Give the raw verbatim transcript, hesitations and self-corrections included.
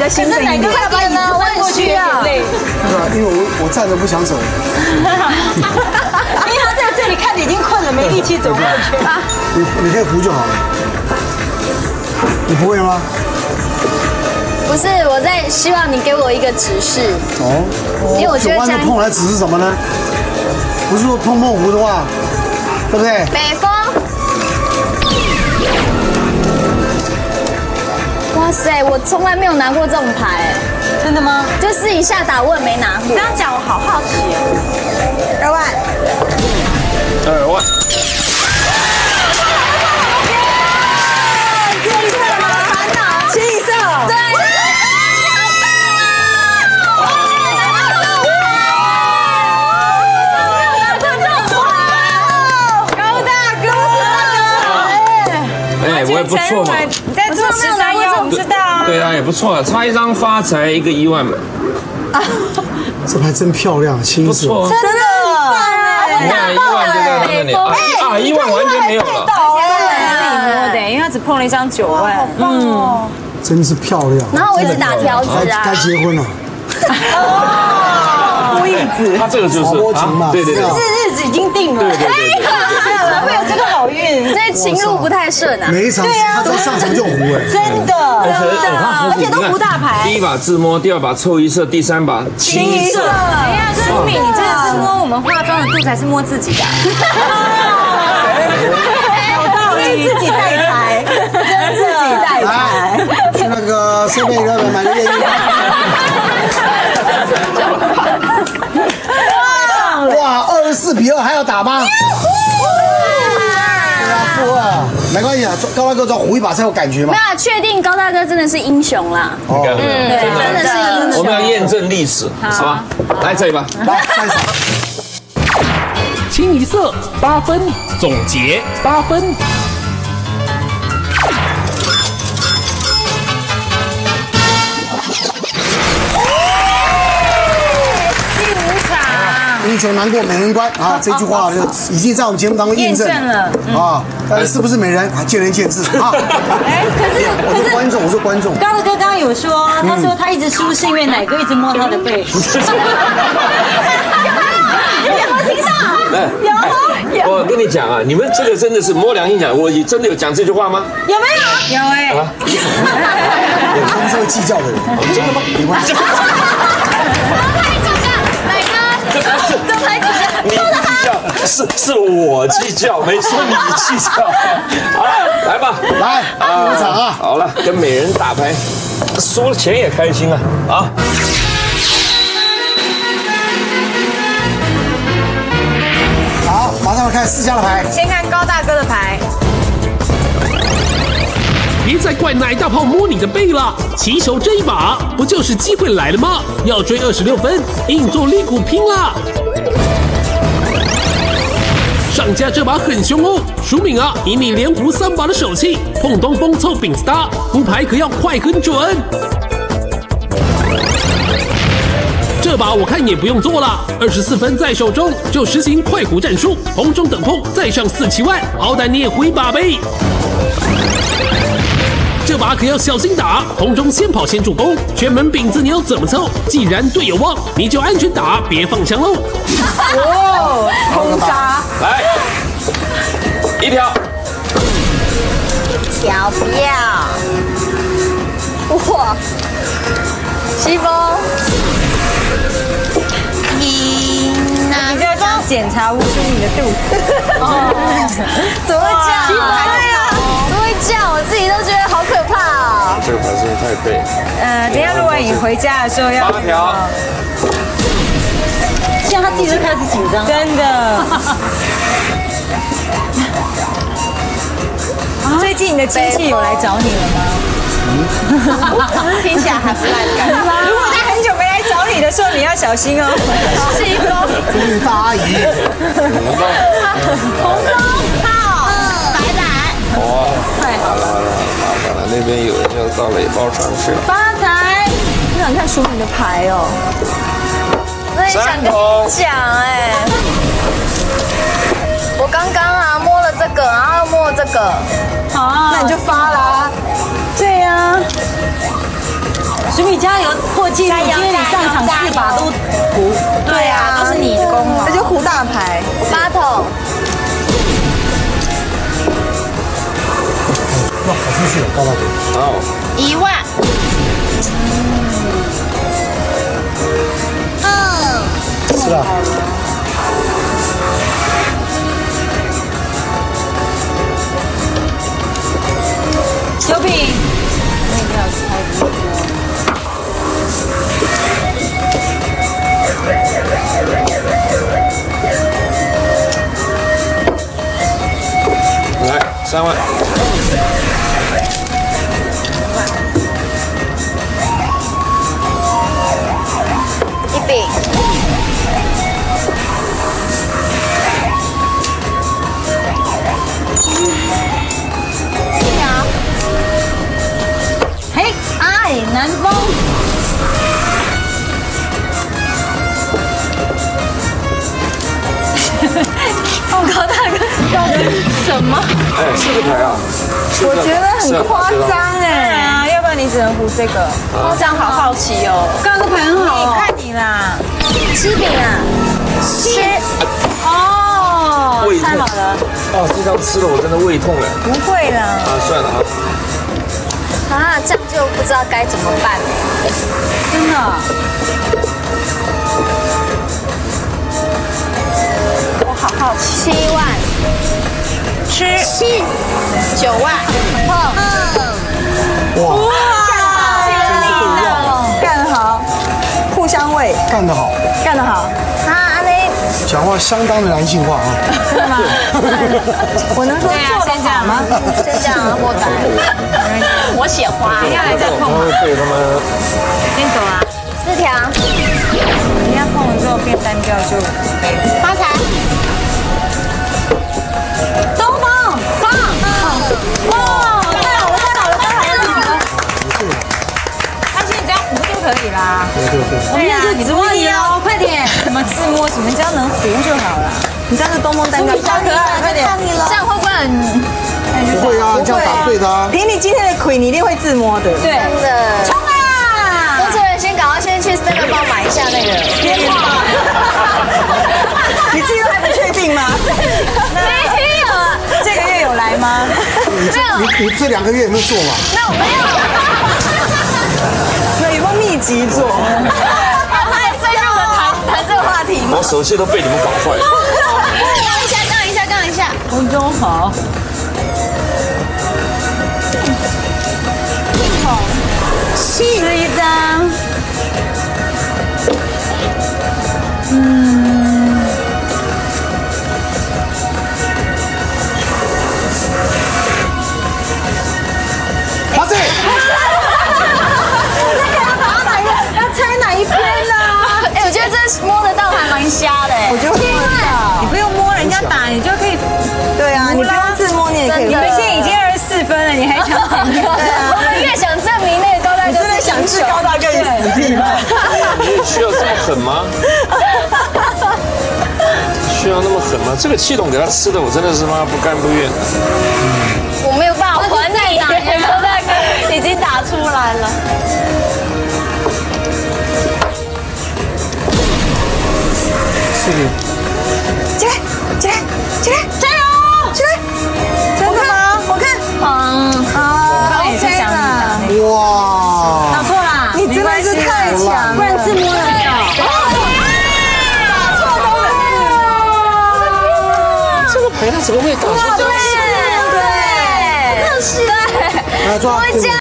的心声， 快点呢，我很需要。 对啊，因为我我站着不想走。 因为他在这里看着已经困了，没力气走过去。 你你可以扶就好了。你不会吗？ 不是，我在希望你给我一个指示。 哦， 因为我觉得这样碰来指示什么呢？不是说碰碰胡的话，对不对？ 北风。哇塞，我从来没有拿过这种牌， 真的吗？ 就试一下打问没拿过。 这样讲我好好奇。二万。 二万。 七色。对。 哎，我也不错嘛。 你在做十三幺，我们知道啊。 对啊，也不错啊，差一张发财，一个一万嘛。 这牌真漂亮，青色。 不错。 真的。 你看一万就在那里啊，一万完全没有了。 自己摸的，因为他只碰了一张九万。嗯， 真是漂亮。 然后我一直打条子啊。 该结婚了。 敷叶子。 他这个就是啊，对对对。 是日子已经定了。 对对对。 才会有这个好运。 所以情路不太顺啊。 每一场他都上场就胡哎。 真的。而且都胡大牌。 第一把自摸，第二把凑一色，第三把清一色。 哎呀，所以敏，你真的是摸我们化妆的度，才是摸自己的。有道理，自己带财，真自己带财。 去那个设备那边买个验孕棒。哇，二十四比二还要打吗？负二，没关系啊，高大哥只要胡一把才有感觉嘛。 没有确定高大哥真的是英雄啦。 哦， 嗯，对，真的是英雄。 我们要验证历史，好吧？来这一把， 来下一场。 清一色八分，总结八分。 英雄难过美人关啊！这句话就已经在我们节目当中验证了啊！但是是不是美人啊？见仁见智啊！ 哎，可是我是观众，我是观众。 高大哥刚刚有说，他说他一直输是因为奶哥一直摸他的背。有没有听到？有。 我跟你讲啊，你们这个真的是摸良心讲，我真的有讲这句话吗？ 有没有？有哎。 他们是会计较的人。 真的吗？ 没关系。 这不是， 都来计较， 你不计较，是是我计较，没说你计较。好了，来吧， 来第五场啊！ 好了，跟美人打牌，输了钱也开心啊啊！ 好，马上来看四家的牌。 先看高大哥的牌。 别再怪奶大炮摸你的背了，起手这一把不就是机会来了吗？要追二十六分，硬做力股拼啦！上家这把很凶哦，淑敏啊，以你连胡三把的手气，碰东风凑饼子搭，胡牌可要快很准。这把我看也不用做了，二十四分在手中，就实行快胡战术，红中等碰再上四七万，好歹你也胡一把呗。这把可要小心打，红中先跑先助攻，全门饼子你要怎么凑？既然队友旺，你就安全打，别放枪喽。 哦，空杀， 来，一条， 条不要。哇，西风，一你在帮检查吴淑敏的肚子。哦， 怎么会这样？对啊，怎么会这样？我自己都觉得好可怕哦。 这个牌真的太背。 呃，等一下如果你回家的时候要八条， 像他自己都开始紧张，真的。最近你的亲戚有来找你了吗？ 听起来还不赖的感觉。 如果他很久没来找你的时候，你要小心哦。 西风， 这是大阿姨。 红中炮，白板。 哇，太好了，麻烦了，那边有人要到垒包上去了。 发财，我想看淑敏的牌哦。 我也想跟你讲哎，我刚刚啊摸了这个，然后摸了这个， 好，那你就发啦。对呀。 水米加油破纪录，因为你上场四把都胡。 对啊，都是你的功劳。 那就胡大牌。 八筒。 要跑出去了，高大腿。 好， 一万。嗯。 是啊。 小饼，那个要开不来三万。 一饼。 嘿，爱南风。 我高大哥，高大什么？ 哎，四个牌啊！ 我觉得很夸张哎。 啊，要不然你只能胡这个。我这样好好奇哦。 刚刚牌很好。 看你啦。七饼啊。七。哦。 胃痛。 太好了。 哦，这张吃了我真的胃痛了。 不会啦。 啊，算了啊。 啊，这样就不知道该怎么办了。 真的。 我好好奇。七万。吃。七。九万。碰。 哇， 干得好，互相喂， 干得好， 干得好。 啊，你讲话相当的男性化啊。 真的吗？我能说做得好吗？ 先这样过单。我写花。 等一下来再碰。 会被他们。 先走啦。 四条。 人家碰了之后变单调就没了。 发财。 东风棒。哇，太好了，太好了，太好了！但是你只要胡就可以啦。 对对对。 我们现在就指望你哦，快点！什么自摸什么，只要能胡就好了。 你这样是东风单杠， 小可爱，快点！ 这样会不会很？ 不会啊，这样打对的啊。 凭你今天的亏，你一定会自摸的。 对， 真的。冲啊！工作人员先赶快先去三个帮买一下那个鞭炮。 你自己都还不确定吗？ 没有啊， 这个月有来吗？ 你这你你这两个月有没有做嘛？ 那我没有。 那有没有密集做？ 太深入的谈谈这个话题吗？ 我手气都被你们搞坏了。 杠一下，杠一下，杠一下。 空中好。吃一张。嗯。 八字。 要猜哪一篇呢？ 哎，我觉得这摸得到还蛮瞎的。 我觉得摸得到， 你不用摸人家打，你就可以。 对啊，你不用自摸，你也可以。 你们现在已经二十四分了，你还想怎样？ 对啊， 我们越想证明那个高大哥， 真的想治高大哥也死定了。 你也需要这么狠吗？需要那么狠吗？这个气筒给他吃的，我真的是妈不甘不愿。 我没有办法还你，高大哥已经打出来了。 四点。 起来，起来，起来，加油，起来！真的吗？我看， 嗯， 啊，OK 了。 哇！ 打错啦， 你真的是太强， 不然自摸得到。 打错都能。 这个牌他怎么会打出这样？ 对，对，是的， 来抓。